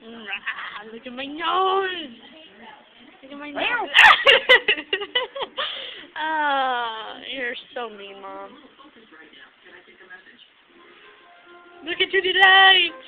Look at my nose. Look at my nose. You're so mean, Mom. Look at you today.